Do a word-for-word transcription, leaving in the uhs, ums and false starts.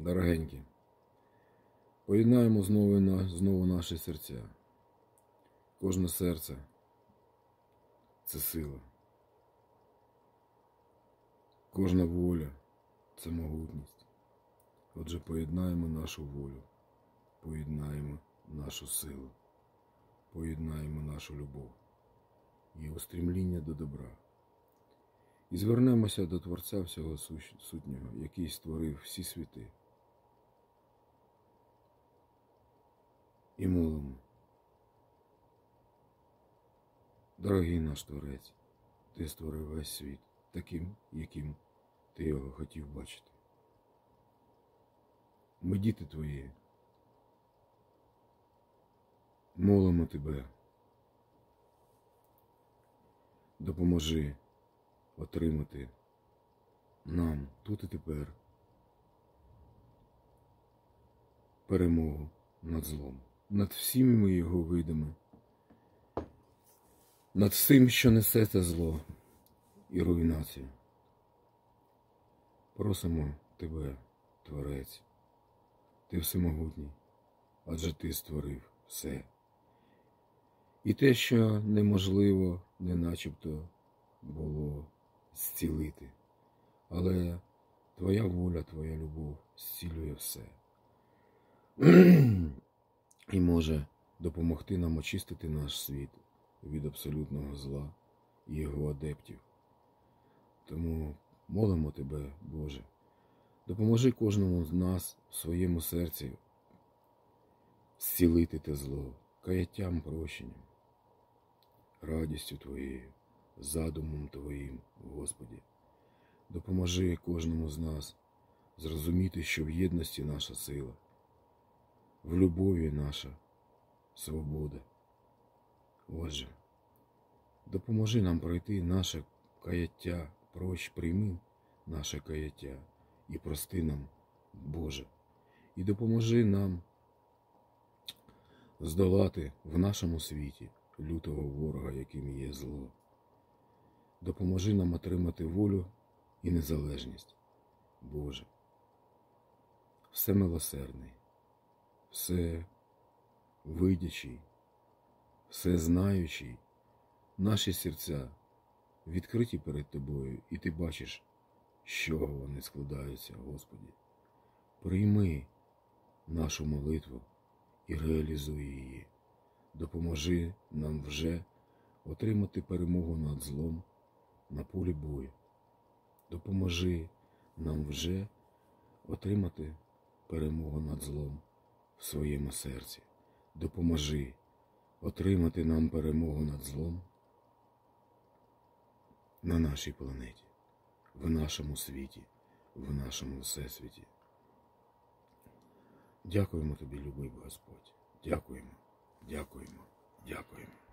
Дорогенькі, поєднаємо знову, на, знову наші серця. Кожне серце – це сила. Кожна воля – це могутність. Отже, поєднаємо нашу волю, поєднаємо нашу силу, поєднаємо нашу любов і устремління до добра. І звернемося до Творця всього сутнього, який створив всі світи. І молимо. Дорогий наш Творець, Ти створив весь світ таким, яким Ти його хотів бачити. Ми діти Твої. Молимо Тебе. Допоможи отримати нам тут і тепер перемогу над злом, над всіми його видами, над всім, що несе це зло і руйнацію. Просимо Тебе, Творець, Ти всемогутній, адже Ти створив все. І те, що неможливо, не начебто було зцілити. Але Твоя воля, Твоя любов зцілює все. І може допомогти нам очистити наш світ від абсолютного зла і його адептів. Тому молимо Тебе, Боже, допоможи кожному з нас в своєму серці зцілити те зло, каяттям, прощенням, радістю Твоєю, задумом Твоїм, Господі. Допоможи кожному з нас зрозуміти, що в єдності наша сила, в любові наша свобода. Отже, допоможи нам пройти наше каяття, прощ, прийми наше каяття і прости нам, Боже. І допоможи нам здолати в нашому світі лютого ворога, яким є зло. Допоможи нам отримати волю і незалежність, Боже. Всемилосердний, всевидячий, всезнаючий, наші серця відкриті перед Тобою, і Ти бачиш, з чого вони складаються, Господи. Прийми нашу молитву і реалізуй її. Допоможи нам вже отримати перемогу над злом на полі бою. Допоможи нам вже отримати перемогу над злом в своєму серці. Допоможи отримати нам перемогу над злом на нашій планеті, в нашому світі, в нашому всесвіті. Дякуємо Тобі, любий Господь. Дякуємо, дякуємо, дякуємо.